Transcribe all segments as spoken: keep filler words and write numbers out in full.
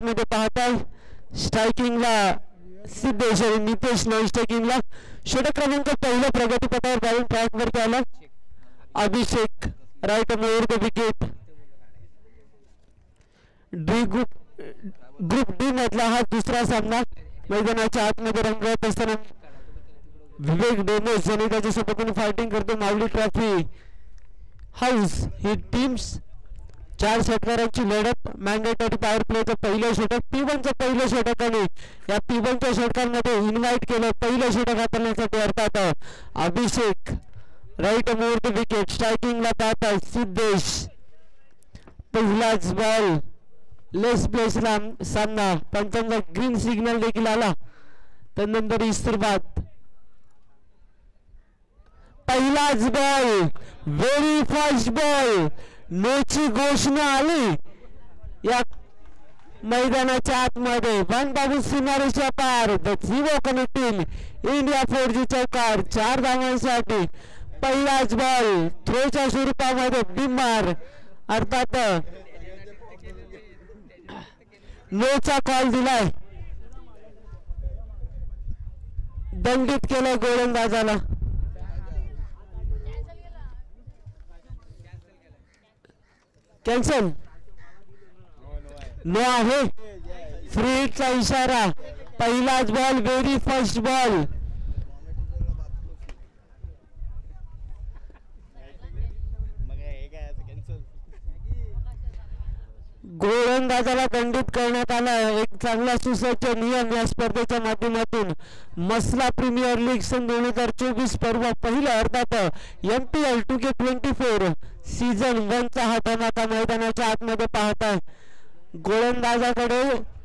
आतमध्ये पाहताय स्ट्रायकिंगला सिद्धेश आणि नितेश नॉन स्ट्रायकिंगला षटक क्रमांक पहिल्या प्रगतीपथावर बॉलिंग ट्रॅकवरती आला Abhishek right more the wicket. D group group D मधला हा दुसरा सामना मैदानाच्या आतमध्ये रंगत असताना विवेक डेमोस ज्यांनी त्याच्या सोबतीने फायटिंग करतो माऊली ट्रॉफी हाऊस ही टीम्स चार षटकारांची लढत मॅन्डेटरी पॉवर प्लेचं पहिलं षटक पी वनचं पहिलं षटकाने या पी वनच्या षटकांमध्ये इन्व्हाइट केलं पहिलं षटक हाताळण्यासाठी अर्थात Abhishek right more the wicket. स्ट्रायकिंगला पाहता सिद्धेश पहिलाच बॉल लेस प्लेसला सामना पंचांचा ग्रीन सिग्नल देखील आला त्यानंतर ही सुरुवात पहिलाच बॉल व्हेरी फास्ट बॉल नोची घोषणा आली या मैदानाच्या आतमध्ये वन बाबू सीमारेषा पार the zero connecting India four G चौकार चार धावांसाठी पहिलाच बॉल थ्रोच्या स्वरूपामध्ये बिमार अर्थात नोचा कॉल दिलाय दंडित केलं गोलंदाजाला. कॅन्सल नो आहे फ्री हिटचा इशारा पहिलाच बॉल व्हेरी फर्स्ट बॉल गोलंदाजाला दंडित करण्यात आला. एक चांगला सुसज्ज नियम या स्पर्धेच्या माध्यमातून मसला प्रीमियर लीग सन दोन हजार चोवीस पर्व पहिलं अर्थात M P L two K twenty four season वनचा हा धमाका मैदानाच्या आतमध्ये पाहताय गोलंदाजाकडे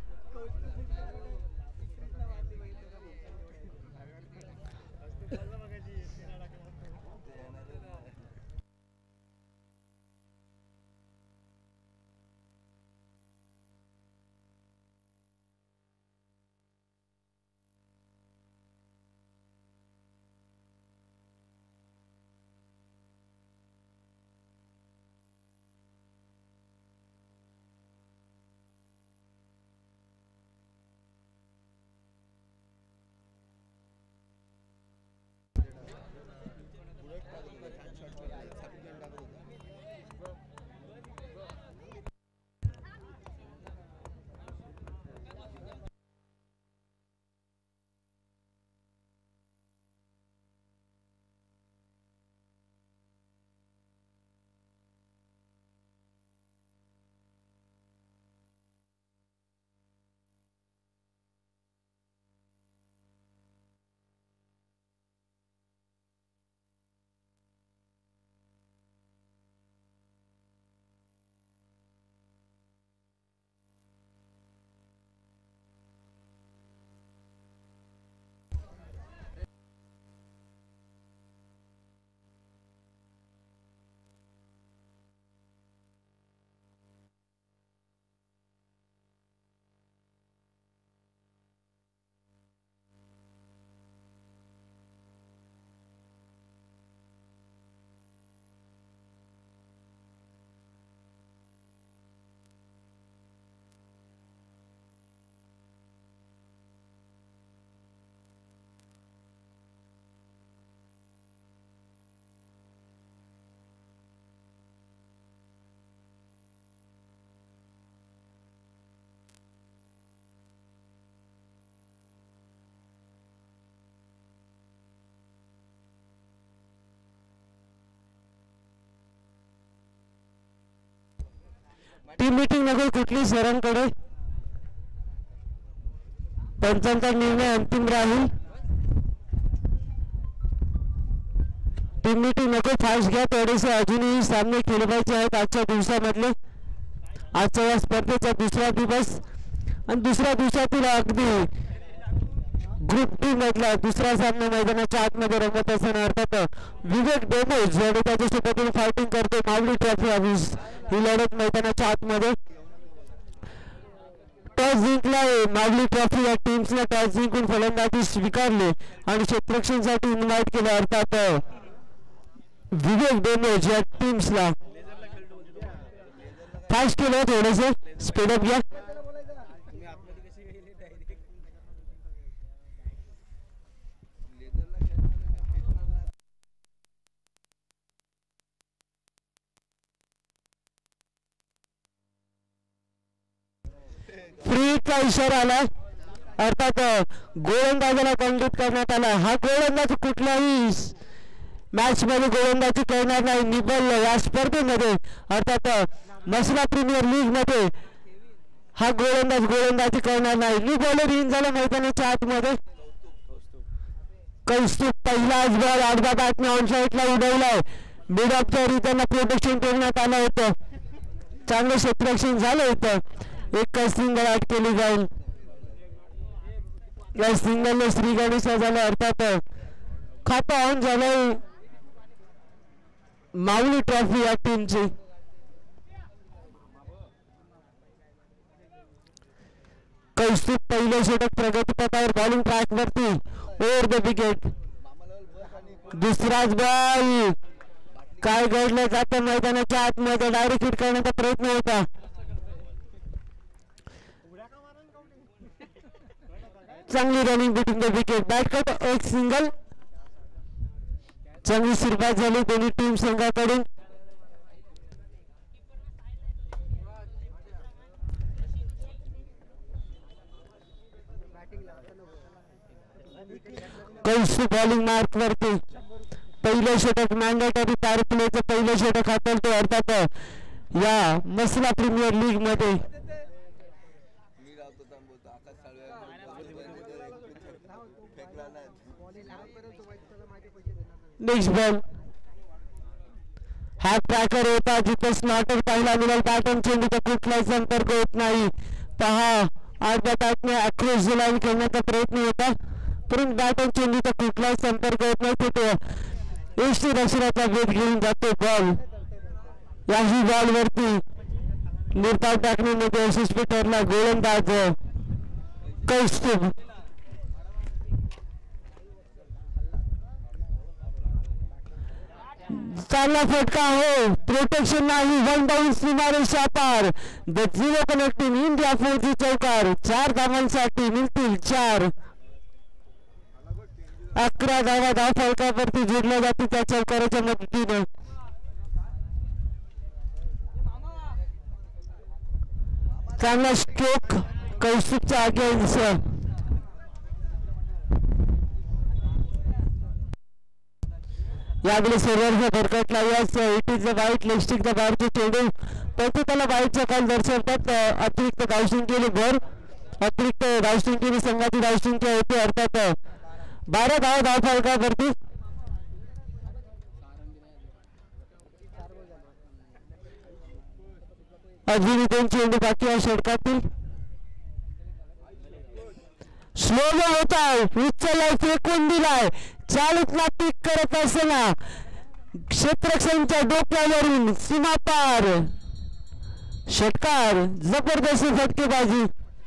टीम मीटिंग नको कुठली सरांकडे पंचांचा निर्णय अंतिम राहील. टीम मीटिंग नको फास्ट घ्या थोडेसे अजूनही सामने खेळले पाहिजे आहेत आजच्या दिवसामधले आजच्या या स्पर्धेचा दुसरा दिवस आणि दुसऱ्या दिवसातील अगदी ग्रुप डी मधला दुसरा सामना मैदानाच्या आतमध्ये रंगत असताना अर्थात विवेक डेमोस ज्याने त्याच्या सोबतीने फायटिंग करतो माऊली ट्रॉफी हाऊस ही लढत मैदानाच्या आतमध्ये टॉस जिंकलाय माऊली ट्रॉफी या टीम्सला टॉस जिंकून फलंदाजी स्वीकारले आणि क्षेत्ररक्षणासाठी इन्व्हाइट केले अर्थात विवेक डेमोस या टीम्सला फास्ट केलं थोडंसं स्पीडअप घ्या फ्रीचा इशारा आला, अर्थात गोलंदाजाला दंडित करण्यात आला. हा गोलंदाज कुठल्याही मॅच मध्ये गोलंदाजी करणार नाही. निबल या स्पर्धेमध्ये अर्थात मसला प्रीमियर लीग मध्ये हा गोलंदाज गोलंदाजी करणार नाही. नी बॉलर इन झाला मैदानाच्या आतमध्ये. कौस्तुभ पहिलाच बॉल आडव्या बॅटने ऑन साईडला उडवलाय. मिड ऑफ द त्यांना प्रोटेक्शन ठेवण्यात आलं होतं. चांगलं क्षेत्ररक्षण झालं होतं. एक सिंगल आउट केली जाईल. या सिंगलने श्री गणेश झालं. अर्थात खातं ऑन झालंय माऊली ट्रॉफी या टीमची. कौस्तुभ पहिले षटक प्रगतीपथावर बॉलिंग ट्रॅक वरती ओव्हर द विकेट. दुसराच बॉल काय घडलं जातं मैदानाच्या आतमध्ये. डायरेक्ट हिट करण्याचा प्रयत्न होता. चांगली running between the wicket. Bat cut एक सिंगल. चांगली सुरुवात झाली दोन्ही टीम संघाकडून. कौस्तुभ बॉलिंग मार्क वरती. पहिलं षटक मॅन्डेटरी पॉवर प्लेचं पहिलं षटक हाताळतो अर्थात या मसला प्रीमियर लीग मध्ये. नेक्स्ट बॉल हा ट्रॅकर होता जिथे स्नॉटर पाहायला मिळेल. बॅटन चेंडूचा कुठलाही संपर्क होत नाही. पहा आडव्या बॅटने अक्रॉस द लाईन खेळण्याचा प्रयत्न होता परंतु बॅटन चेंडूचा कुठलाही संपर्क होत नाही. तिथे एष्टी रक्षणाचा वेध घेऊन जातो बॉल. याही बॉल वरती निर्धाव टाकण्यामध्ये यशस्वी ठरला गोलंदाज कौस्तुभ. चांगला फटका हो. प्रोटेक्शन नाही. वन डाऊन सीमारेषा पार. द झिरो कनेक्टिंग इंडिया फौजी चौकार. चार धावांसाठी मिळतील चार. अकरा धावा धाव फलकावरती जोडल्या जातील त्या चौकाराच्या मदतीने. चांगला स्ट्रोक कौस्तुभच्या अगेन्स्ट. यावेळी सर्वांचा भरकटला. Yes it is a wide लेस्टिकचा बाहेरचे चेंडू परंतु त्याला वाईटचा कॉल दर्शवतात. अतिरिक्त धावसंख्येने भर. अतिरिक्त धावसंख्येने संघाची धावसंख्या होती अर्थात बारा धाव धाव फलकावरती. अजूनही दोन चेंडू बाकी आहे षटकातील. स्लो होता उचललाय फेकून दिलाय. चालूतला पीक करत असताना क्षेत्ररक्षणच्या डोक्यावरून सीमापार षटकार. जबरदस्त फटकेबाजी.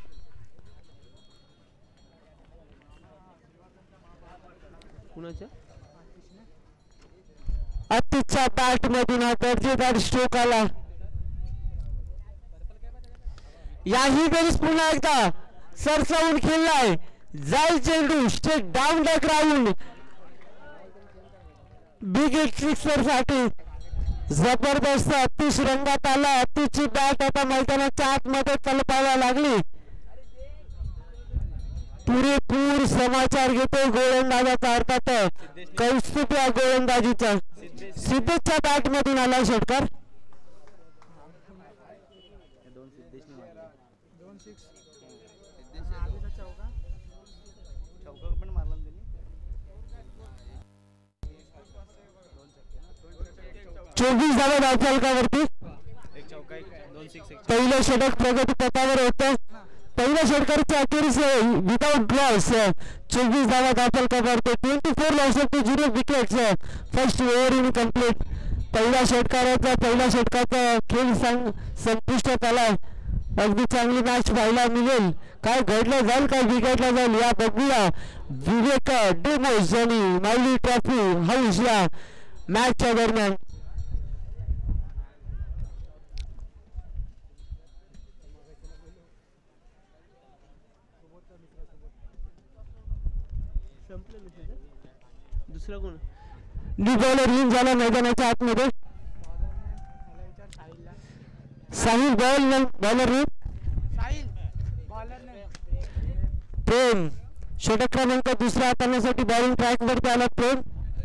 अतिशय बॅट मधून हा दर्जेदार स्ट्रोक आला. याही वेळेस पुन्हा एकदा सरसावून खेळलाय. जाईल चेंडू straight down the ground. Big hit sixer साठी जबरदस्त अतिश रंगात आला. अतिची बॅट आता मैदानाच्या आतमध्ये तलपायला लागली. पुरेपूर समाचार घेतो गोलंदाजाचा अर्थात कौस्तुभ या गोलंदाजीचा. सिद्धेशच्या बॅट मधून आला षटकार. चोवीस धावा धाव फलकावरती. पहिलं षटक प्रगती पथावर होतं. पहिल्या षटकाच्या अखेरीस विदाउट लॉस चोवीस धावा धाव फलकावरती. Twenty four loss of zero wickets. First over in complete. पहिल्या षटकाराचा पहिल्या षटकाचा खेळ संपुष्टात आलाय. अगदी चांगली मॅच पाहायला मिळेल. काय घडलं जाईल काय बिघडलं जाईल या बघूया. विवेक डेमोस आणि माऊली ट्रॉफी हाऊस या मॅचच्या दरम्यान. दुसरा कोण न्यू बॉलर येऊन झाला मैदानाच्या आतमध्ये साहिल बॉल बॉलर प्रेम षटक क्रमांक दुसरा हाताळण्यासाठी बॉलिंग ट्रॅक वरती आला प्रेम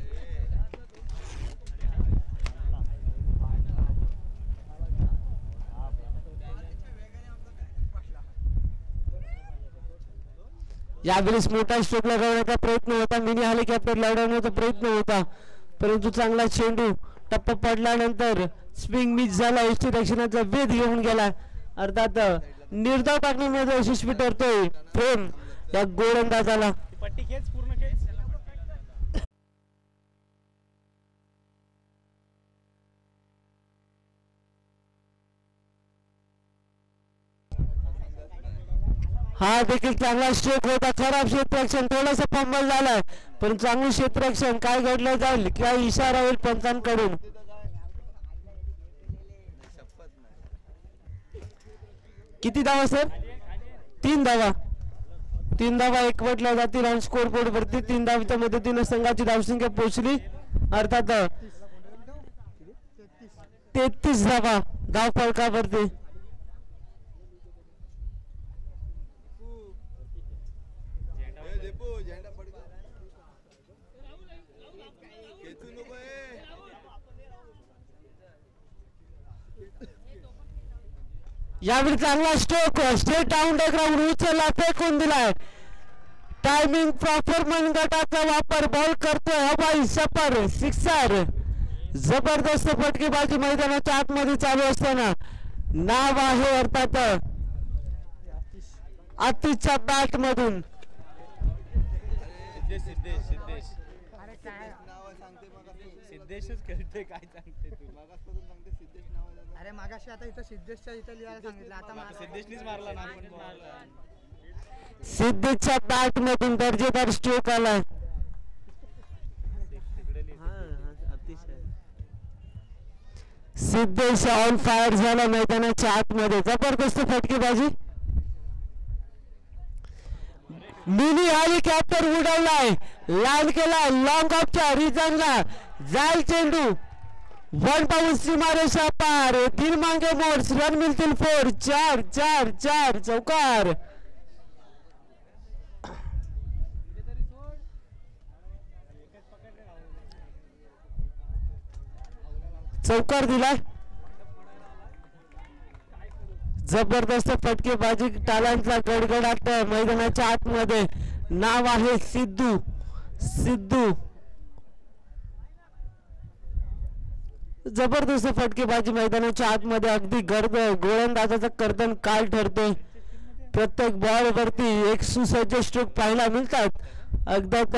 यावेळेस मोठा स्ट्रोक लगावण्याचा प्रयत्न होता मिनी हेलिकॉप्टर लावण्याचा प्रयत्न होता परंतु चांगला चेंडू टप्पा पडल्यानंतर स्विंग मिस झाला यष्टी रक्षणाचा वेध घेऊन गेला अर्थात निर्धाव टाकण्यामध्ये यशस्वी ठरतोय प्रेम या गोलंदाजाला पट्टी खेच पूर्ण खेच हा देखील चांगला स्ट्रोक होता खराब क्षेत्ररक्षण थोडंसं फंबल झालाय पण चांगलं क्षेत्ररक्षण काय घडलं जाईल काय इशारा होईल पंचांकडून किती धावा सर तीन धावा तीन धावा एकवटल्या जातील आणि स्कोर बोर्ड वरती तीन धावाच्या मदतीने संघाची धावसंख्या पोहोचली अर्थात तेहतीस धावा धाव फलकावरती यावेळी चांगला stroke straight down the ground उचलला फेकून दिलाय टायमिंग प्रॉपर मनगटाचा वापर बॉल करतोय हवाई सपर सिक्सर जबरदस्त फटकेबाजी मैदानाच्या आतमध्ये चालू असताना नाव आहे अर्थात आतिशच्या बॅट मधून सिद्धेशच खेळते काय सांगते तू मागासपासून सांगते सिद्धेश नाव अरे मागाशी आता इथं सिद्धेशच्या इथं लिहायला सांगितलं आता सिद्धेशनीच मारला ना आपण सिद्धेशच्या बॅट मधून दर्जेदार स्ट्रोक आलाय सिद्धेश ऑन फायर झाला मैदानाच्या आतमध्ये जबरदस्त फटकेबाजी मिनी हेलिकॉप्टर उडवलाय लँड केलाय लॉंग ऑफच्या रिजनला जाईल चेंडू वन पाऊस सीमारेषा पार तीन मांगे मोड्स रन मिळतील फोर चार चार चार चौकार चौकार दिलाय जबरदस्त फटकेबाजी टालांचा गडगडाट मैदानाच्या आतमध्ये नाव आहे सिद्धू सिद्धू जबरदस्त फटकेबाजी मैदानाच्या आतमध्ये अगदी गर्द गोलंदाजाचा कर्दन काल ठरतोय प्रत्येक बॉल वरती एक सुसज्ज स्ट्रोक पाहायला मिळतात अगदात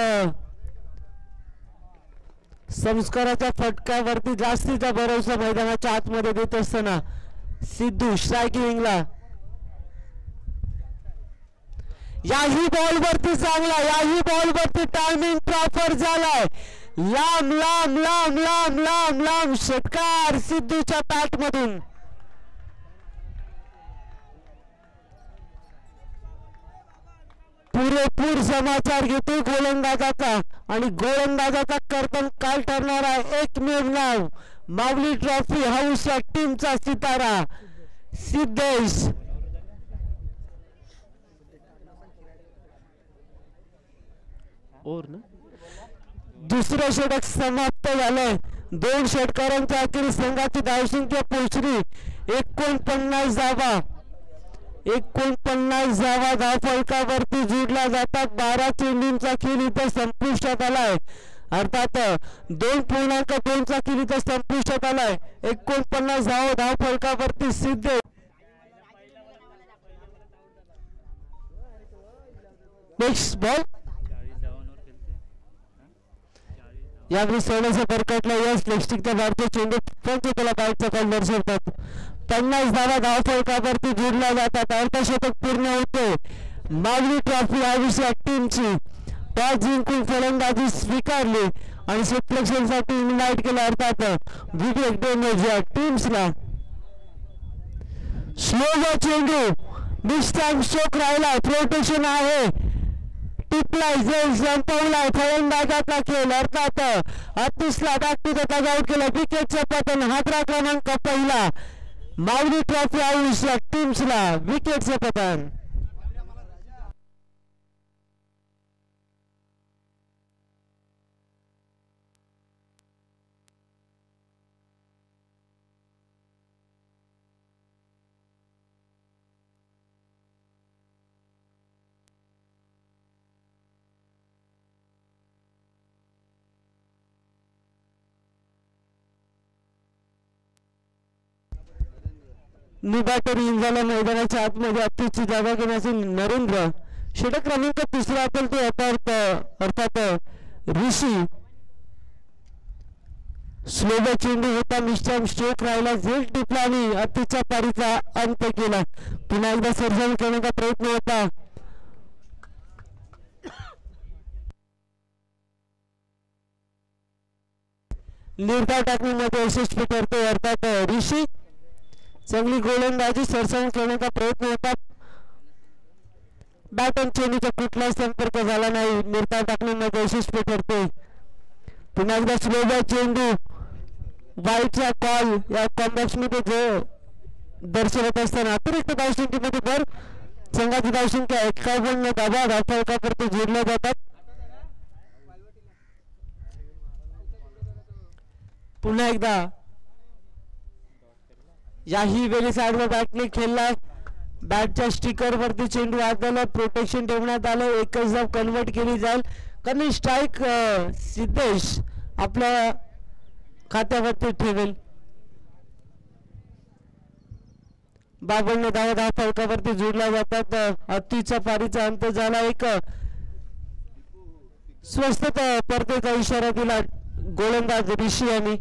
संस्काराच्या फटक्यावरती जास्तीचा भरोसा मैदानाच्या आतमध्ये देत असताना सिद्धू स्ट्रायकिंगला याही बॉल वरती चांगला याही बॉल वरती टायमिंग प्रॉपर झालाय लांब लांब लांब लांब लांब लांब षटकार सिद्धूच्या बॅट मधून पुरेपूर समाचार घेतो गोलंदाजाचा आणि गोलंदाजाचा कर्तन काल ठरणारा एकमेव नाव माऊली ट्रॉफी हाऊस या टीमचा सितारा सिद्धेश और ना दुसरं षटक समाप्त झालंय दोन षटकारांच्या अखेर संघाची धावसंख्या पोहोचली एकोणपन्नास धावा एकोणपन्नास धावा धाव फलकावरती जोडल्या जातात बारा चेंडूंचा खेळ इथं संपुष्टात आलाय अर्थात दोन पूर्णांक दोनचा खेळ इथं संपुष्टात आलाय एकोणपन्नास धावा धाव फलकावरती सिद्धेश नेक्स्ट बॉल यावेळी सोळाशे बरकटला यश लेस्टिकच्या भारतीय चेंडू फक्त त्याला बाहेरचा कॉल दर्शवतात पन्नास धावा धाव फलकावरती जोडल्या जातात अर्धशतक पूर्ण होते माऊली ट्रॉफी आयुष्या टीमची टॉस जिंकून फलंदाजी स्वीकारली आणि क्षेत्ररक्षणासाठी इन्व्हाइट केलं अर्थात विवेक डेमेज या टीम्सला स्लो चेंडू मिस्टर स्ट्रोक राहिला, प्रोटेक्शन आहे, टिपलाय, जेल संपवलाय, फलंदाजाचा खेळ अर्थात अतिशला बाकीचा टग आउट केला. विकेटचं पतन, हादरा क्रमांक पहिला, माऊली ट्रॉफी हाऊस या टीम्सला विकेटचं पतन. निबाटर इंजाला मैदानाच्या आतमध्ये अत्यूची जागा घेण्याचे नरेंद्र. षटक क्रमांक तिसरा असेल ते अर्थात अर्थात ऋषी. स्लोबा चेंडू होता, मिस्टर स्ट्रोक राहिला, झेल टिपला आणि अतिच्या पारीचा अंत केला. पुन्हा एकदा सर्जन करण्याचा प्रयत्न होता. निर्धाव टाकण्यामध्ये यशस्वी ठरतो अर्थात ऋषी. चांगली गोलंदाजी, सरसावून खेळण्याचा प्रयत्न होता, बॅट आणि चेंडूचा कुठलाही संपर्क झाला नाही, निर्धाव टाकण्यामध्ये यशस्वी ठरते. पुन्हा एकदा स्लोबा चेंडू, वाईटचा कॉल या कॉम्बॅक्स मध्ये जो दर्शवत असताना अतिरिक्त धावसंख्येमध्ये भर. संघाची धावसंख्या एकावन्न धावा धावफलकापुरते जोडल्या जातात. पुन्हा एकदा याही वेळी साईडवर बॅटने खेळला, बॅटच्या स्टिकर वरती चेंडू आदला, प्रोटेक्शन ठेवण्यात आलं, एकच धाव कन्वर्ट केली जाईल. कारण स्ट्राईक सिद्धेश आपल्या खात्यावरती ठेवेल. बावन्न धावा दहा फलकावरती जोडल्या जातात. अतिच्या पारीचा अंत झाला. एक स्वस्त परतेचा इशारा दिला गोलंदाज ऋषी यांनी.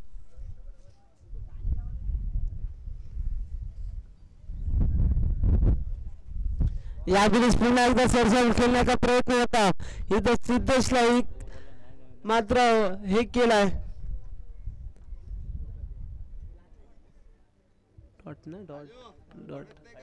यावेळेस पुन्हा एकदा सरसावून खेळण्याचा प्रयत्न होता, इथं सिद्धेशला मात्र हे केलाय. डॉट ना डॉट डॉट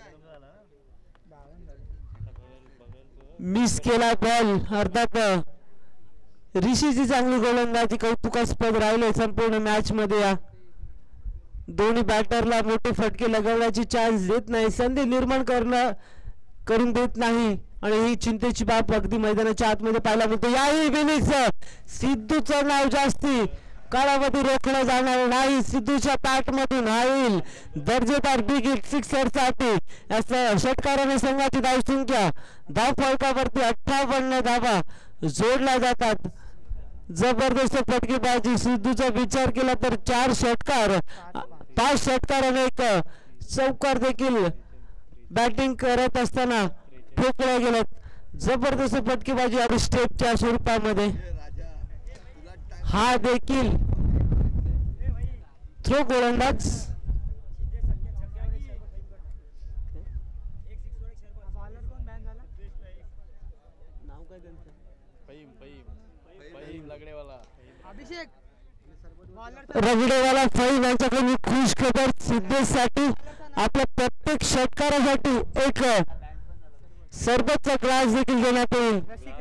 मिस केला बॉल. अर्थात ऋषीची चांगली गोलंदाजी कौतुकास्पद राहिले संपूर्ण मॅच मध्ये. या दोन्ही बॅटरला मोठे फटके लगावण्याची चान्स देत नाही, संधी निर्माण करणं करून देत नाही आणि ही चिंतेची बाब अगदी मैदानाच्या आतमध्ये पाहायला मिळते. याही विनीस सिद्धूचं नाव जास्ती काळामध्ये रोखलं जाणार नाही. सिद्धूच्या पॅट मधून हा येईल दर्जेदार बिग हिट सिक्सर साठी. असं षटकाराने संघाची धावसंख्या धाव फलकावरती अठ्ठावन्न धावा जोडल्या जातात. जबरदस्त फटकेबाजी. सिद्धूचा विचार केला तर चार षटकार, पाच षटकार आणि एक चौकार देखील बॅटिंग करत असताना ठोकल्या गेल्यात. जबरदस्त फटकेबाजी आणि स्टेपच्या स्वरूपामध्ये. हा देखील थ्रो गोलंदाज. रगडेवाला फाईव्ह यांच्याकडून खुश खबर सिद्धेश साठी. आपल्या प्रत्येक षटकारासाठी एक सरबतचा ग्लास देखील देण्यात येईल.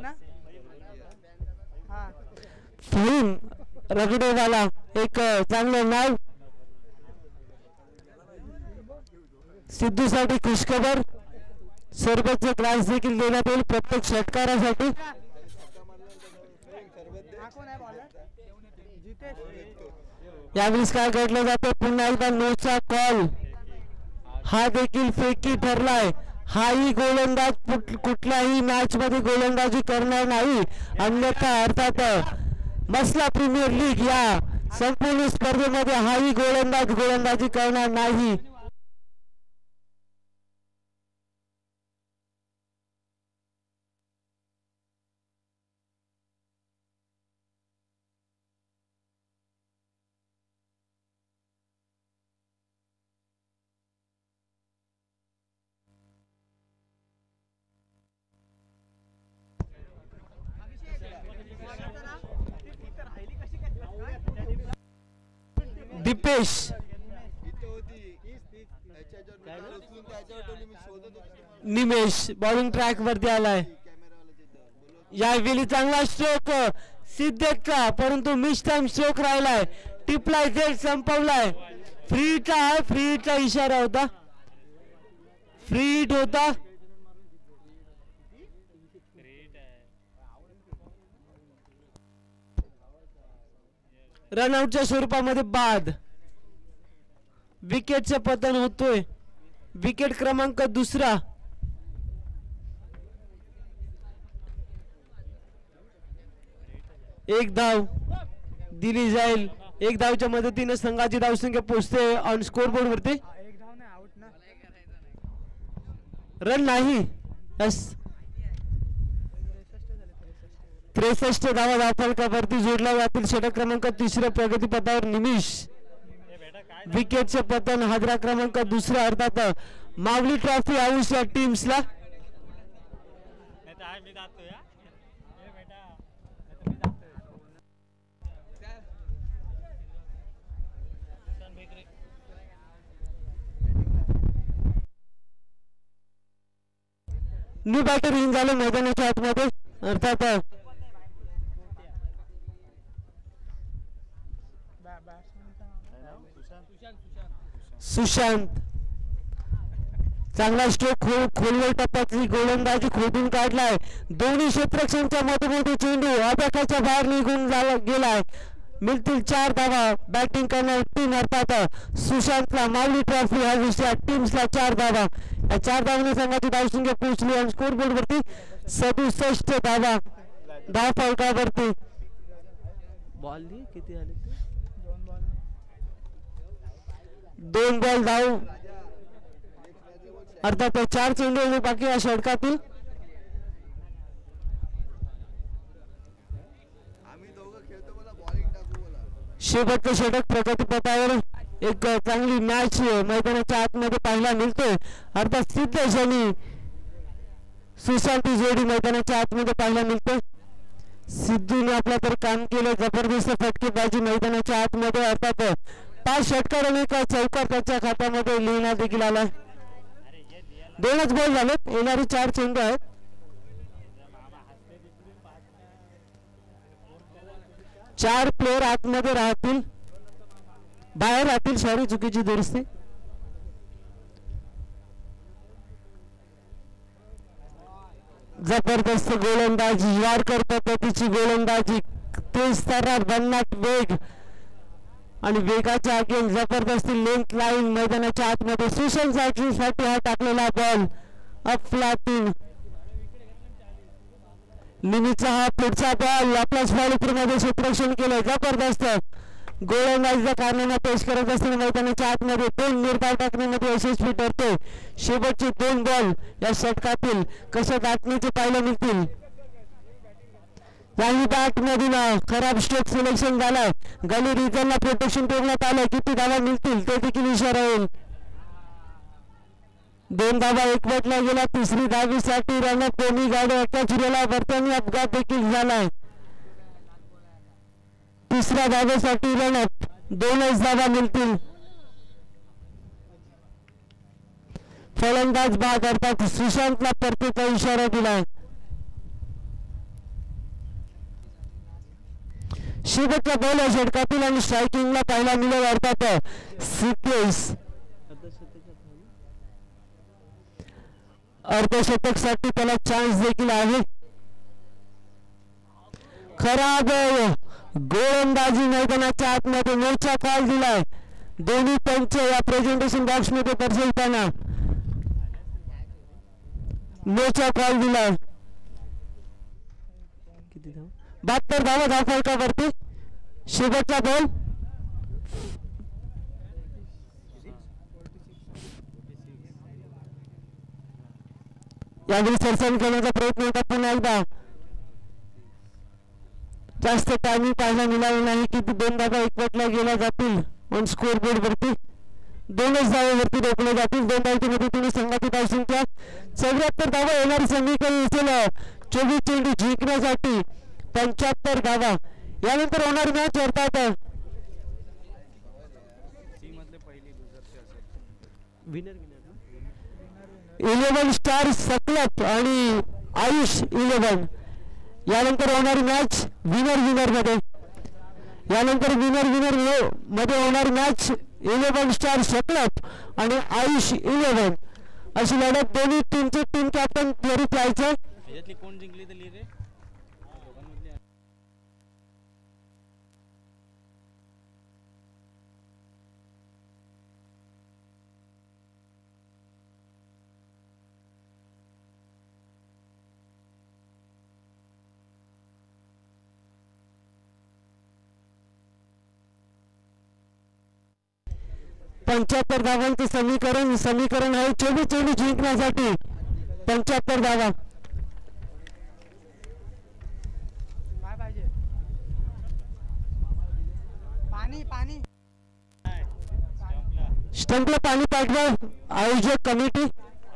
फिल्म रगडेवाला एक चांगलं नाव. सिद्धू साठी खुशखबर, सरबतचे ग्लास देखील देण्यात येईल प्रत्येक षटकारासाठी. यावेळेस काय घडलं जातं, पुन्हा एकदा नोचा कॉल. हा देखील फेकी ठरलाय. हाही गोलंदाज कुठल्याही मॅच मध्ये गोलंदाजी करणार नाही, अन्यथा अर्थात मसला प्रीमियर लीग या संपूर्ण स्पर्धेमध्ये हाही गोलंदाज गोलंदाजी करणार नाही. दीपेश इथं होती त्याच्यावर मी शोधत होतो. निमेश बॉलिंग ट्रॅक वरती आलाय. यावेळी चांगला स्ट्रोक सिद्धेचा, परंतु मिस टाइम स्ट्रोक राहिलाय. टिपलाय झेड संपवलाय. फ्रीचा आहे, फ्रीचा इशारा होता, फ्री हिट होता. रनआउटच्या स्वरूपामध्ये बाद. विकेटचं पतन होतोय. विकेट क्रमांक दुसरा. एक धाव दिली जाईल. एक धावच्या मदतीने संघाची धावसंख्या पोहोचते ऑन स्कोर बोर्ड वरती. एक धाव नाही, आउट ना. रन नाही. यस, त्रेसष्ट धावा धावफलकावरती जोडल्या जातील. षटक क्रमांक तिसऱ्या प्रगतीपथावर निमिष. विकेटचे पतन हादरा क्रमांक दुसरा. अर्थात माऊली ट्रॉफी हाऊस या टीम्सला. न्यू बॅटर इन झालं मैदानाच्या आतमध्ये. अर्थात सुशांत चांगला स्ट्रोक खोलवर टप्प्यातली गोलंदाजी खोदून काढलाय. दोन्ही क्षेत्ररक्षणच्या मध्ये चेंडू अभ्यासाच्या बाहेर निघून गेलाय. मिळतील चार धावा. बॅटिंग करणार टीम अर्थात सुशांतला माऊली ट्रॉफी हाऊस या टीम्सला चार धावा. या चार धावांनी संघाची धावसंख्या पोहोचली आणि स्कोर बोर्ड वरती सदुसष्ट धावा धाव फलकावरती. बॉल किती आले? दोन बॉल धाव. अर्थात चार चेंडू बाकी या षटकातील. शेवटचं षटक प्रगतीपथावर एक चांगली मॅच मैदानाच्या आतमध्ये पाहायला मिळतोय. अर्थात सिद्धेश आणि सुशांती जोडी मैदानाच्या आतमध्ये पाहायला मिळते. सिद्धूने आपल्या तर काम केलं. जबरदस्त फटकेबाजी मैदानाच्या आतमध्ये. अर्थात पाच षटकार आणि एका चौकार त्याच्या खात्यामध्ये लिहिण्यात देखील आलाय. दोनच बॉल झालेत. येणारी चार चेंडू आहेत. चार प्लेयर आतमध्ये राहतील, बाहेर राहतील. सॉरी, चुकीची दुरुस्ती. जबरदस्त गोलंदाजी, यारकर पद्धतीची गोलंदाजी, तेज तरार, भन्नाट वेग आणि वेगाच्या अगेन जबरदस्त लेंथ लाईन मैदानाच्या आतमध्ये. सुशांत साठी हा टाकलेला बॉल अफलातून. निमीचा हा पुढचा बॉल आपल्या मध्ये क्षेत्ररक्षण केलं. जबरदस्त गोलंदाजीचा कारनामा पेश करत असताना मैदानाच्या आतमध्ये दोन निर्धाव टाकण्यामध्ये यशस्वी ठरतो. शेवटचे दोन बॉल या षटकातील कशा टाकण्याचे पाहायला मिळतील. याही बॅट मधून खराब स्ट्रोक सिलेक्शन झालाय. गली रिजनला प्रोटेक्शन ठेवण्यात आलं. किती धावा मिळतील ते देखील इशारा होईल. दोन धावा एकवटल्या गेल्या. तिसरी धावीसाठी रनअप दोन्ही गाड्या एकाच वेळेला वरत्याने अपघात देखील झालाय. तिसऱ्या धावेसाठी रनअप दोनच धावा मिळतील. फलंदाज बाद अर्थात सुशांतला परतीचा इशारा दिलाय. शेवटच्या बॉल या षटकातील आणि स्ट्रायकिंगला पाहायला मिळेल. अर्थात सिद्धेश अर्धशतक साठी त्याला चान्स देखील आहे. खराब गोलंदाजी मैदानाच्या आतमध्ये मोर्चा कॉल दिलाय. दोन्ही पंच या प्रेझेंटेशन बॉक्स मध्ये दर्शवताना मोर्चा कॉल दिलाय. बहात्तर धावा धाव फलकावरती. शेवटचा बॉल यावेळी सरसन करण्याचा प्रयत्न होता. पुन्हा एकदा जास्त टायमिंग पाहायला मिळाला नाही की दोन धावा एकवटल्या गेल्या जातील ऑन स्कोर बोर्ड वरती. दोनच धावेवरती रोखले जातील. दोन धावच्या मदतीने संघाची धावसंख्या चौऱ्याहत्तर धावा येणारी समीकरण असेल. चोवीस चेंडू जिंकण्यासाठी पंच्याहत्तर धावा. यानंतर होणार मॅच अर्थात winner winner eleven star club आणि आयुष इलेव्हन. यानंतर होणारी मॅच विनर विनर मध्ये. यानंतर विनर विनर मध्ये होणारी मॅच इलेव्हन स्टार सकलप आणि आयुष इलेव्हन अशी लढत. दोन्ही टीमचे टीम कॅप्टन त्वरित यायचे. कोण जिंकली तर रे. पंच्याहत्तर धावांचे समीकरण समीकरण आहे चोवीस चेंडू जिंकण्यासाठी. पंच्याहत्तर धावा. काय पाहिजे? पाणी पाणी स्टंपला पाणी पाठवा आयोजक कमिटी.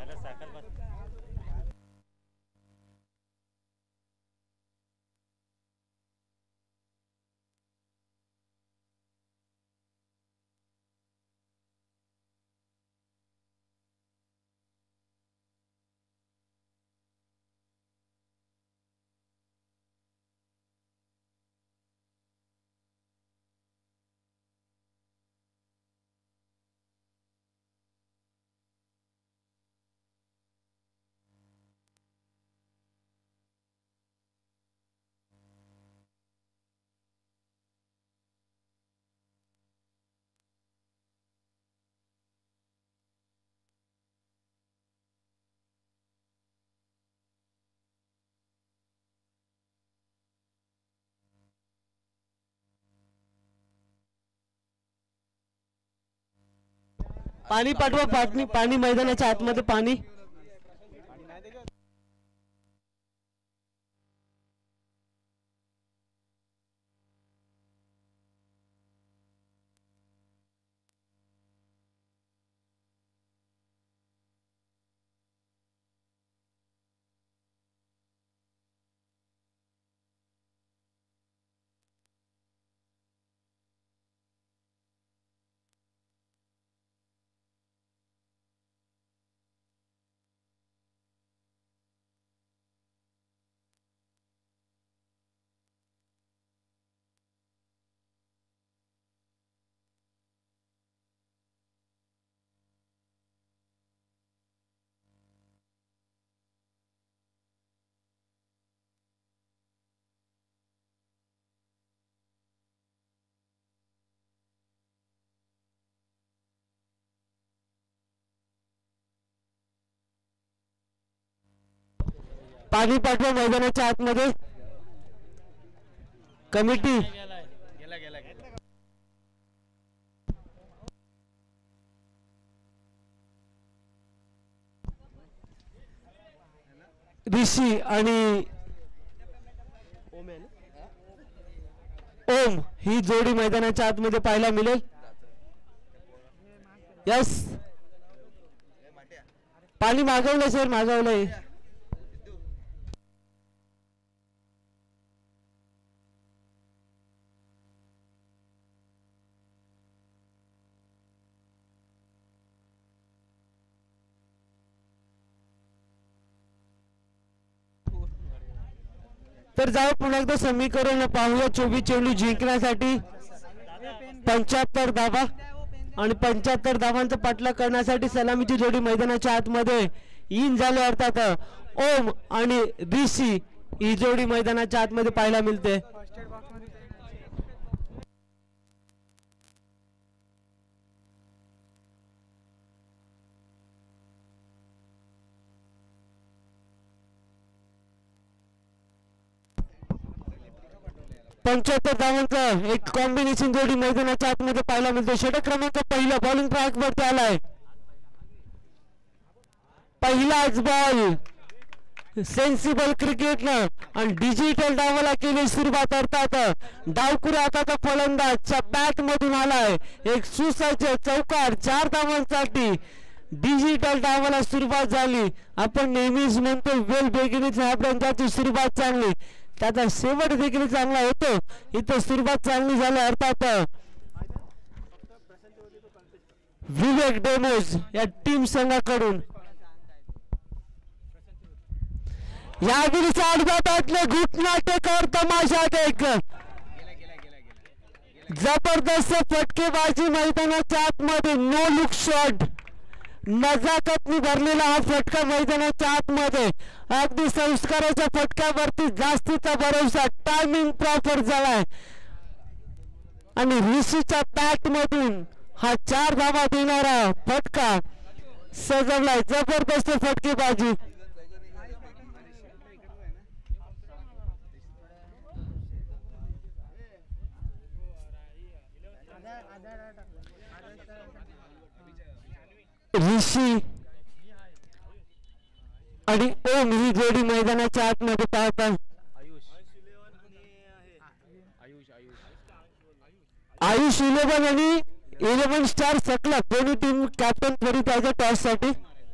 पाणी पाठवा. पाणी पाणी मैदानाच्या आतमध्ये पाणी. पाणी पाठवा मैदानाच्या आतमध्ये कमिटी. गेला गेला गेला. ऋषी आणि ओम ही जोडी मैदानाच्या आतमध्ये पाहायला मिळेल. यस पाणी मागवलं सर मागवलंय. तर जाऊ पुन्हा एकदा समीकरण पाहूया. चोवीस चेंडू जिंकण्यासाठी पंच्याहत्तर धावा आणि पंच्याहत्तर धावांचा पाठलाग करण्यासाठी सलामीची जोडी मैदानाच्या आतमध्ये इन झाले. अर्थात ओम आणि ऋषी ही जोडी मैदानाच्या आतमध्ये पाहायला मिळते. पंच्याहत्तर धावांचा एक कॉम्बिनेशन जोडी मैदानाच्या आतमध्ये पाहायला मिळते. षटक क्रमांक पहिला बॉलिंग ट्रॅक वरती आलाय. पहिलाच बॉल सेन्सिबल क्रिकेटनं आणि डिजिटल डावाला केली सुरुवात. अर्थात डावकुरे हाताचा फलंदाजच्या बॅट मधून आलाय. एक सुसज्ज चौकार चार धावांसाठी डिजिटल डावाला सुरुवात झाली. आपण नेहमीच म्हणतो वेल बेगिनिंग ह्या सुरुवात चांगली त्याचा शेवट देखील चांगला होतो. इथं सुरुवात चांगली झाली. अर्थात विवेक डेमोज या टीम संघाकडून यावेळी साडबाटातले घुटनाटेकर तमाशा देख जबरदस्त फटकेबाजी मैदानाच्या आतमध्ये नो लुक शॉट नजाकतनी भरलेला हा फटका मैदानाच्या आतमध्ये अगदी संस्काराच्या फटक्यावरती जास्तीचा भरोसा टायमिंग प्रॉपर झालाय आणि ऋषीच्या बॅट मधून हा चार धावा देणारा फटका सजवलाय जबरदस्त फटकेबाजी ऋषी आणि ओम ही जोडी मैदानाच्या आतमध्ये पाहता आयुष इलेव्हन आणि इलेव्हन स्टार सकला दोन्ही टीम कॅप्टन त्वरित आहे टॉस साठी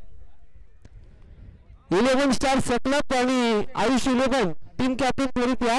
इलेव्हन स्टार सकलप आणि आयुष इलेव्हन टीम कॅप्टन त्वरित या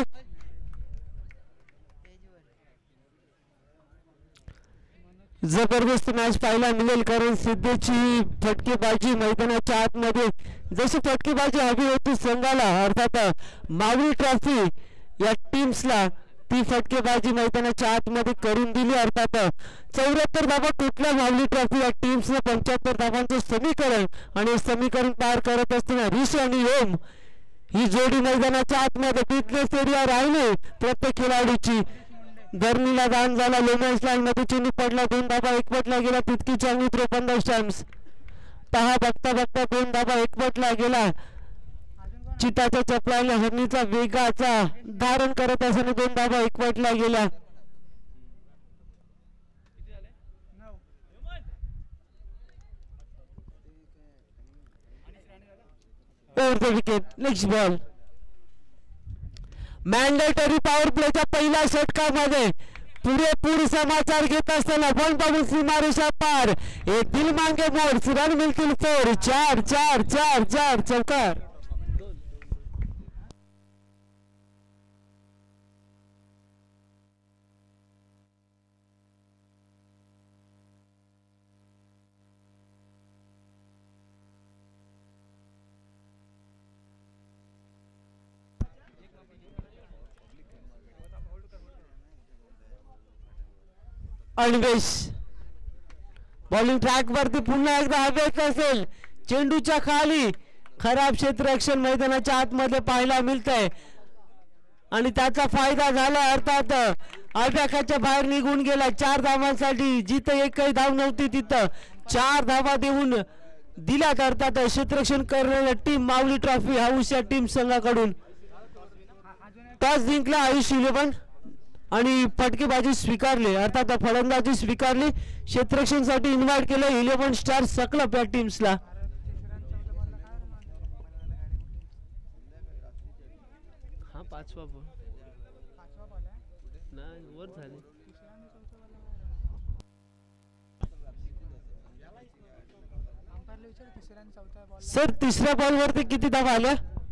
जबरदस्त मॅच पाहायला मिळेल कारण सिद्धेची फटकेबाजी मैदानाच्या आतमध्ये जशी फटकेबाजी हवी होती संघाला अर्थात मावळी ट्रॉफी या टीम्सला ती फटकेबाजी मैदानाच्या आतमध्ये करून दिली अर्थात चौऱ्याहत्तर धावा कुठल्या मावळी ट्रॉफी या टीम्सने पंच्याहत्तर धावांचे समीकरण आणि समीकरण पार करत असताना ऋषी आणि ओम ही जोडी मैदानाच्या आतमध्ये फिटनेस एरिया राहिली प्रत्येक खेळाडूची धरणीला दान झाला लोमॅन्स लाईन मध्ये चिन्ह पडला दोन धाबा एकपटला गेला तितकी चांगली त्रेपन्न स्टॅम्प्स पहा बघता बघता दोन धाबा एकपटला गेला चिताच्या चपलाने हरणीचा वेगाचा धारण करत असताना दोन धाबा एकपटला गेला over the wicket next ball mandatory power प्लेच्या पहिल्या षटकामध्ये पुरेपूर समाचार घेत असताना वन पाडून सीमारेषा पार एक दिल मांगे मोड रन मिळतील फोर चार चार चार चार चौकार अन्वेष बॉलिंग ट्रॅक वरती पुन्हा एकदा हवेत असेल चेंडूच्या खाली खराब क्षेत्ररक्षण मैदानाच्या आतमध्ये पाहायला मिळतंय आणि त्याचा फायदा झाला अर्थात अल्पॅकाच्या बाहेर निघून गेला चार धावांसाठी जिथं एकही धाव नव्हती तिथं चार धावा देऊन दिल्यात अर्थात क्षेत्ररक्षण करणाऱ्या टीम माऊली ट्रॉफी हाऊस या टीम संघाकडून टॉस जिंकला आयुष इलेव्हन आणि फटकेबाजी स्वीकारली अर्थात फलंदाजी स्वीकारली क्षेत्ररक्षणसाठी इन्व्हाइट केलं इलेव्हन स्टार सकलप या टीम्सला हा पाचवा बॉल नाही वर झाले सर तिसऱ्या बॉल वरती किती धावा आल्या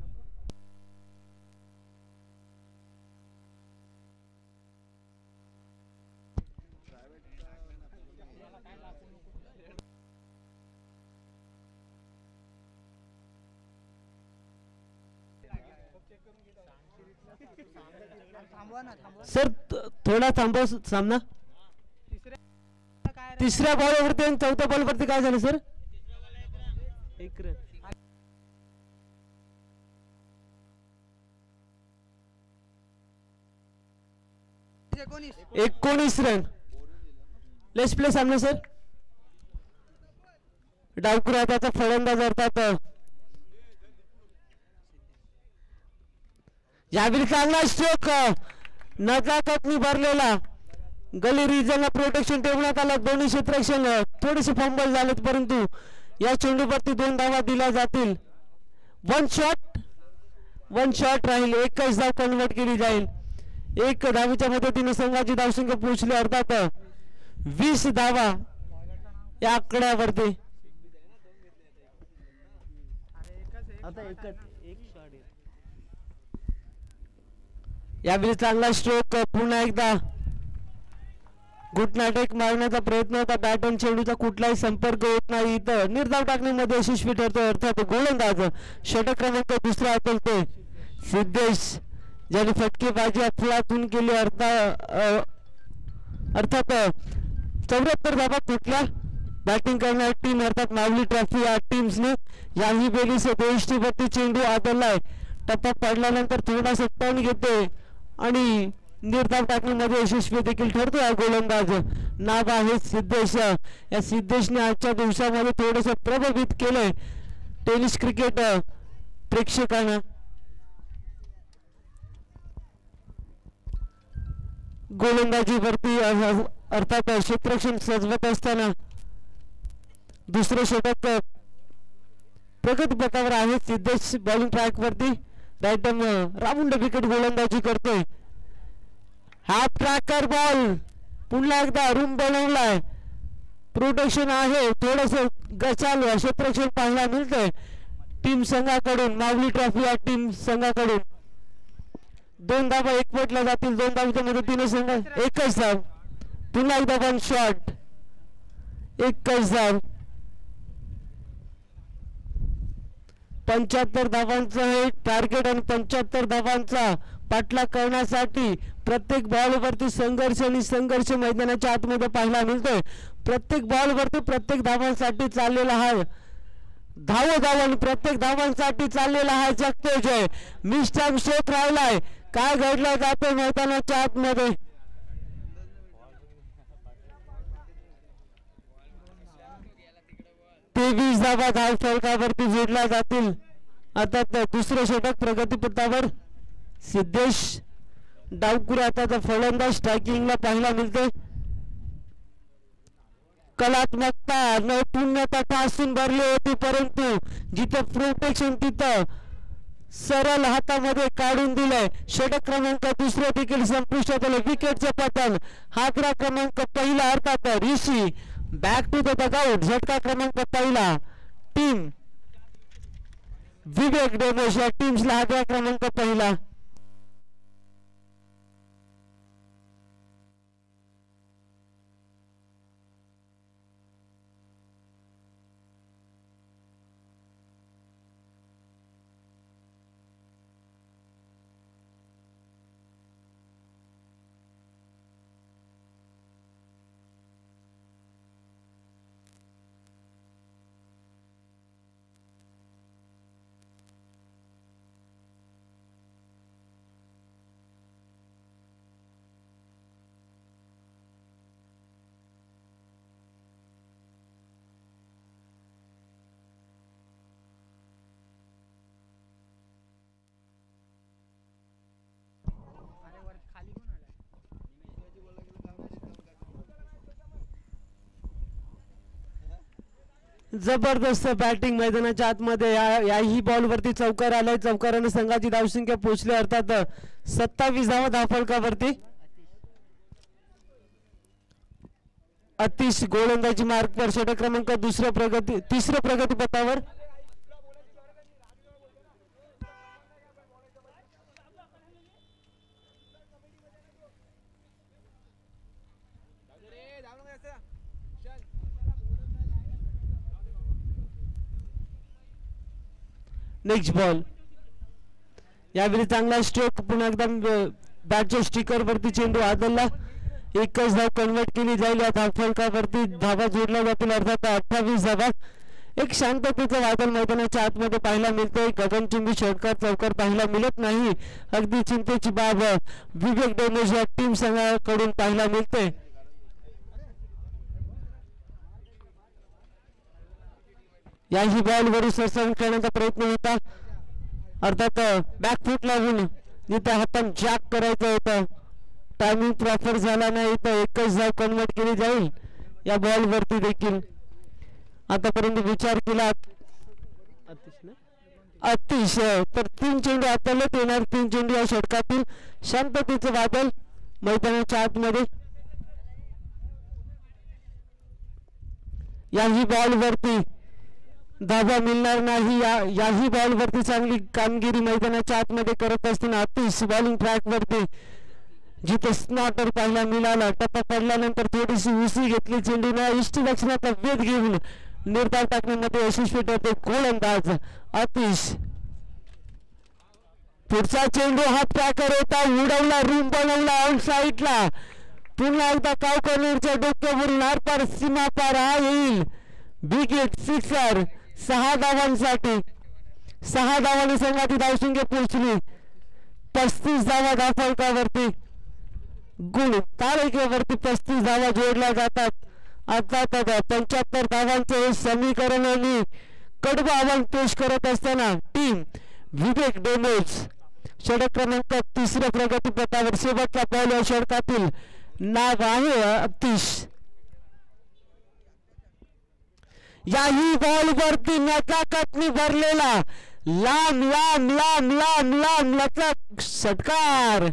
सर थोडा थांबव सामना तिसऱ्या बॉल वरती आणि चौथ्या बॉल वरती काय झालं सर एक रन एकोणीस रन लेट्स प्ले सामना सर डावकुरा त्याचा फलंदाज अर्थात यावेळी चांगला स्ट्रोक नजाकतनी भरलेला गली रिजनला प्रोटेक्शन ठेवण्यात आला दोन्ही क्षेत्ररक्षण थोडेसे फंबल झालेत परंतु या चेंडूवरती दोन धावा दिल्या जातील वन शॉट वन शॉट राहील एकच धाव कन्वर्ट केली जाईल एक धावीच्या मदतीने संघाची धावसंख्या पोहोचली अर्थात वीस धावा या आकड्यावरती आता एकच एक शॉट यावेळी चांगला स्ट्रोक पुन्हा एकदा गुटनाटक मारण्याचा प्रयत्न होता. बॅट आणि चेंडूचा कुठलाही संपर्क होत नाही. इथं निर्धाव टाकण्यामध्ये यशस्वी ठरतो. अर्थात गोलंदाज षटक क्रमांक दुसरा असेल ते सिद्धेश ज्याने फटकेबाजी अफलातून केली. अर्था अर्थात चौऱ्याहत्तर धावा कुठल्या बॅटिंग करणारी टीम अर्थात माऊली ट्रॉफी या टीम्सने याही बेलीस बेइष्टीवरती चेंडू आदळलाय. टप्पा पडल्यानंतर थोडासा टर्न घेते आणि निर्धाव टाकण्यामध्ये यशस्वी देखील ठरतो. हा गोलंदाज नाव आहे सिद्धेश. या सिद्धेशने आजच्या दिवसामध्ये थोडंसं प्रभावित केलंय टेनिस क्रिकेट प्रेक्षकांना. गोलंदाजीवरती अर्थात क्षेत्ररक्षण सजवत असताना दुसरे षटक प्रगतीपथावर आहे. सिद्धेश बॉलिंग ट्रॅक वरती राईट राऊंड विकेट गोलंदाजी करतोय. हाफ ट्रॅकर बॉल पुन्हा एकदा रूम बनवलाय. प्रोटेक्शन आहे थोडस गचाल क्षेत्ररक्षण पाहायला मिळतंय टीम संघाकडून. माऊली ट्रॉफी या टीम संघाकडून दोन धावा एकवटल्या जातील. दोन धावाच्या मदतीने संघ एकच धाव. पुन्हा एकदा वन शॉट एकच धाव. पंच्याहत्तर धावांचं हे टार्गेट आणि पंच्याहत्तर धावांचा पाठलाग करण्यासाठी प्रत्येक बॉलवरती संघर्ष आणि संघर्ष मैदानाच्या आतमध्ये पाहायला मिळतोय. प्रत्येक बॉलवरती प्रत्येक धावांसाठी चाललेला हा धाव धाव आणि प्रत्येक धावांसाठी चाललेला हा जगतो जय. मिस टाइम शोध राहिलाय. काय घडलं जातं मैदानाच्या आतमध्ये तेवीस धावा धाव फलकावरती जोडल्या जातील. आता दुसरे षटक प्रगतीपथावर सिद्धेश डावकुर आता फलंदाज स्ट्रायकिंगला पाहायला मिळते. कलात्मकता नैपुण्यता ठासून भरली होती परंतु जिथे प्रोटेक्शन तिथं सरळ हातामध्ये काढून दिलंय. षटक क्रमांक दुसरे देखील संपुष्टात आले. विकेटचे पतन. हादरा क्रमांक पहिला अर्थात Rishi back to the dugout. झटका क्रमांक पहिला टीम विवेक डेमोश या टीम्सला हादरा क्रमांक पहिला. जबरदस्त बॅटिंग मैदानाच्या आतमध्ये याही बॉलवरती चौकार आलाय. चौकाराने संघाची धावसंख्या पोहोचली अर्थात सत्तावीस धावा धावफलकावरती. अतिश गोलंदाजी मार्ग पर षटक क्रमांक दुसऱ्या प्रगती तिसऱ्या प्रगतीपथावर. नेक्स्ट बॉल यावेळी चांगला स्ट्रोक. पुन्हा एकदा बॅटच्या स्टिकर वरती चेंडू आदळला. एकच धाव कन्वर्ट केली जाईल. या धावफलकावरती धावा जोडल्या जातील अर्थात अठ्ठावीस धावा. एक शांततेचं वादळ मैदानाच्या आतमध्ये पाहायला मिळते. गगनचुंबी षटकार चौकार पाहायला मिळत नाही. अगदी चिंतेची बाब विवेक डेमेज या टीम संघाकडून पाहायला मिळते. याही बॉलवर सरसावून खेळण्याचा प्रयत्न होता अर्थात बॅकफूट लागून जिथे हातान जॅक करायचं होतं. टायमिंग प्रॉपर झाला नाही तर एकच धाव कन्वर्ट केली जाईल या बॉलवरती देखील. आतापर्यंत विचार केला अतिशय तर तीन चेंडू हाताळत येणार. तीन चेंडू या षटकातील शांततेचं वादळ मैदानाच्या आतमध्ये. याही बॉलवरती धावा मिळणार नाही. या याही बॉलवरती चांगली कामगिरी मैदानाच्या आतमध्ये करत असताना अतिश बॉलिंग ट्रॅक वरती जिथे स्नॉटर पाहायला मिळाला. टप्पा पडल्यानंतर थोडीशी उसी घेतली चेंडूनं इष्ट दक्षिणाचा वेध घेऊन निर्धार टाकण्यामध्ये यशस्वी ठरते गोलंदाज आतिश. पुढचा चेंडू हा ट्रॅकर होता, उडवला, रूम बनवला ऑन साईडला. पुन्हा एकदा काव कॉर्नरच्या डोक्यावरून आरपार सीमा पार हा येईल बिग हिट सिक्सर. सहा धावांसाठी सहा धावांनी संघाची धावसंख्या पोहोचली पस्तीस धावा. धावफलकावरती गुण तालिकेवरती पस्तीस धावा जोडल्या जातात. आता पंच्याहत्तर धावांचे समीकरण आणि कडवं आव्हान पेश करत असताना टीम विवेक डेमोज षटक क्रमांक तिसऱ्या प्रगतीपथावर. शेवटचा बॉल या षटकातील नाव आहे आतिश. याही बॉल वरती नजाकतनी भरलेला लांब लांब लांब लांब लांब लचक षटकार.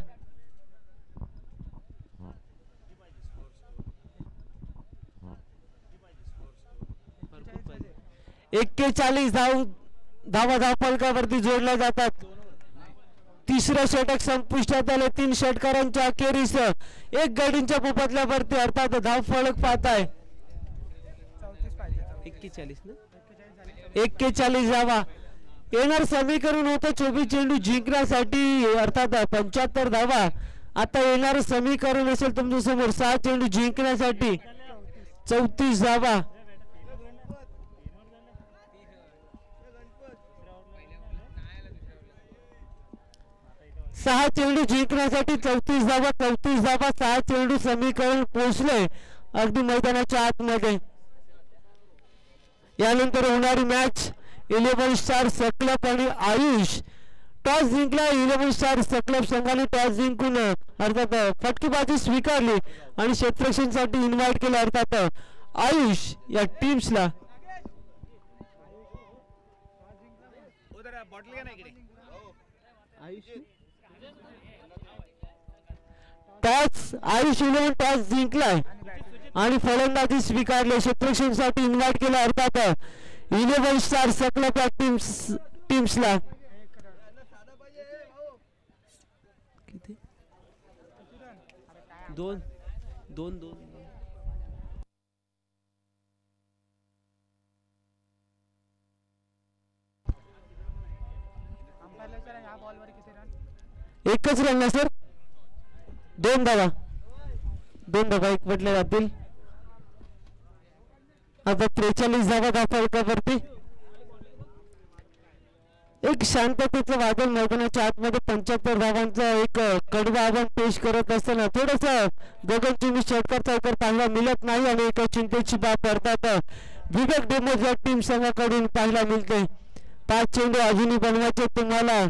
एक्केचाळीस धाव धावा धावफलकावरती जोडल्या जातात. तिसरं षटक संपुष्टात आले. तीन षटकारांच्या अखेरीस एक गडींच्या पोपतल्यावरती अर्थात धावफलक पाहताय एक्केचाळीस ना एक्केचाळीस धावा. येणार समीकरण होतं चोवीस चेंडू जिंकण्यासाठी अर्थात पंच्याहत्तर धावा. आता येणार समीकरण असेल तुमच्या समोर सहा चेंडू जिंकण्यासाठी चौतीस धावा. सहा चेंडू जिंकण्यासाठी चौतीस धावा चौतीस धावा सहा चेंडू समीकरण पोहोचले अगदी मैदानाच्या आतमध्ये. यानंतर होणारी मॅच इलेव्हन स्टार सक्लब आणि आयुष. टॉस जिंकला इलेव्हन स्टार सक्लब संघाने. टॉस जिंकून अर्थात फटकेबाजी स्वीकारली आणि क्षेत्ररक्षणसाठी इन्व्हाइट केलं अर्थात आयुष या टीम्सला. टॉस आयुष इलेव्हन टॉस जिंकलाय आणि फलंदाजी स्वीकारले. क्षेत्ररक्षणसाठी इन्व्हाइट केलं अर्थात इलेव्हन स्टार सक्लब या टीम्स टीम्सला. दोन दोन दोन एकच रन ना सर. दोन धावा दोन धावा एक पटल्या जातील. आता त्रेचाळीस धावा धावफलकावरती. एक शांततेचं वादळ मैदानाच्या आतमध्ये पंच्याहत्तर धावांचा एक कडवं आव्हान पेश करत असताना थोडस गगनचुंबी षटकार चौकार पाहायला मिळत नाही आणि एका चिंतेची बाब अर्थात विवेक डेमोज या टीम संघाकडून पाहायला मिळते. पाच चेंडू अजूनही बनवायचे तुम्हाला.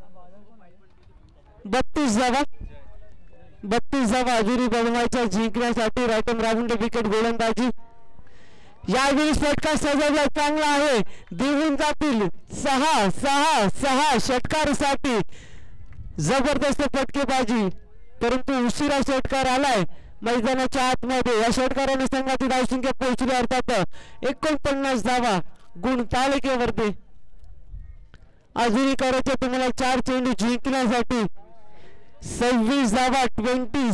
बत्तीस धावा बत्तीस धावा अजूनही बनवायच्या जिंकण्यासाठी. रायटम राऊंड विकेट गोलंदाजी. यावेळी षटकार सजवला चांगला आहे. देऊन जातील सहा सहा सहा षटकारासाठी जबरदस्त फटकेबाजी परंतु उशिरा षटकार आलाय मैदानाच्या आतमध्ये. या षटकाराने संघाची धावसंख्या पोहोचली अर्थात एकोणपन्नास धावा. गुण तालिकेवरती अजूनही करायचे तुम्हाला चार चेंडू जिंकण्यासाठी. सव्वीस धावा ट्वेंटी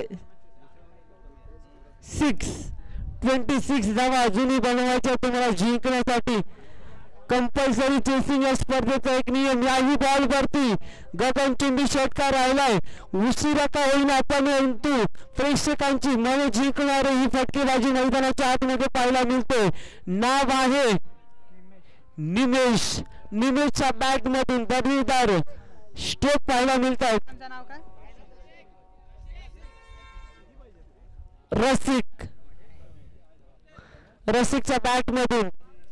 सिक्स ट्वेंटी सिक्स धावा अजूनही बनवायच्या तुम्हाला जिंकण्यासाठी. कंपल्सरी चेसिंग या स्पर्धेचा एक नियम. याही बॉल वरती गगनचुंबी षटकार राहिलाय. उशिरा का होईना परंतु प्रेक्षकांची मन जिंकणारी ही फटकेबाजी मैदानाच्या आतमध्ये पाहायला मिळते. नाव आहे निमेश. निमेशच्या बॅट मधून दर्जेदार स्ट्रोक पाहायला मिळतात. रसिक रसिकच्या बॅट मधून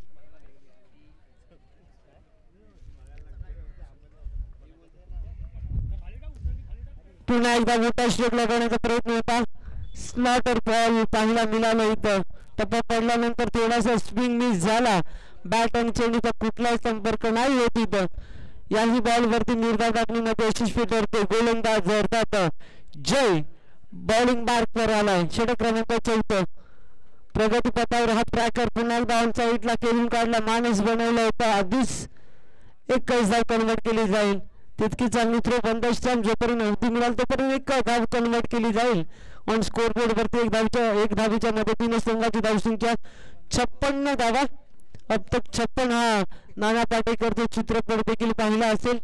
पुन्हा एकदा मोठा स्ट्रोक लगावण्याचा प्रयत्न होता. स्लॉटर बॉल पाहायला मिळाला. इथं टप्पा पडल्यानंतर थोडासा स्विंग मिस झाला. बॅट आणि चेंडूचा कुठलाही संपर्क नाही होत इथं. याही बॉल वरती निर्धार टाकण्यामध्ये यशस्वी ठरते गोलंदाज अर्थात जय. बॉलिंग मार्क वर आलाय. षटक क्रमांक चौथं. प्रगतीपथावर हा ट्रॅकर पुन्हा एकदा ऑन साईडला खेळून काढला. माणूस बनवला होता. आधीच एक कैस धाव कन्वर्ट केली जाईल. तितकी चांगली थ्रो बंद स्टॅम्प जोपर्यंत अगदी मिळाल तोपर्यंत एक धाव कन्वर्ट केली जाईल ऑन स्कोर बोर्ड वरती एक धावच्या एक धावीच्या मदतीने संघाची धावसंख्या छप्पन्न धावा. अब तक छप्पन हा नाना पाटेकरचे चित्रपट देखील पाहिला असेल.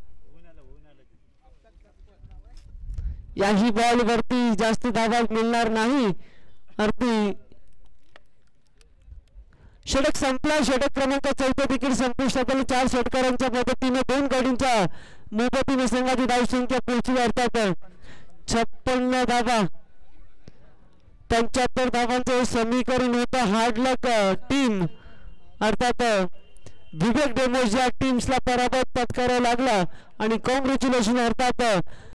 याही बॉल वरती जास्त धावा मिळणार नाही. अगदी षटक संपला. षटक क्रमांक चौथा देखील संपुष्टात आले. चार षटकारांच्या मदतीने दोन गाडींच्या मोबतीने संघाची धावसंख्या पोहोचली अर्थात छप्पन्न धावा. पंच्याहत्तर धावांचे समीकरण होतं. हार्डलक टीम अर्थात विवेक डेमोज या टीम्सला पराभव पत्करावा लागला आणि कॉंग्रॅच्युलेशन अर्थात